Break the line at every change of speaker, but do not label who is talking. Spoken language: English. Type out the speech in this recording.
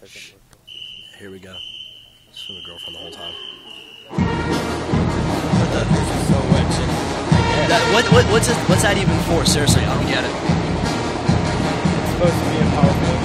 Here we go. This is my girlfriend the whole time.
This is so wet, shit.
What's that even for? Seriously, I don't get it.
It's supposed to be a powerful